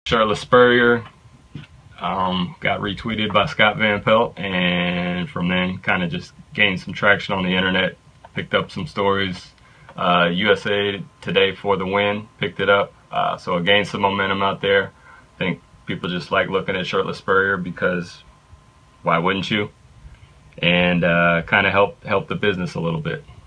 Shirtless Spurrier got retweeted by Scott Van Pelt, and from then kind of just gained some traction on the internet, picked up some stories. USA Today for the Win picked it up, so it gained some momentum out there. I think people just like looking at Shirtless Spurrier because why wouldn't you? And kind of help the business a little bit.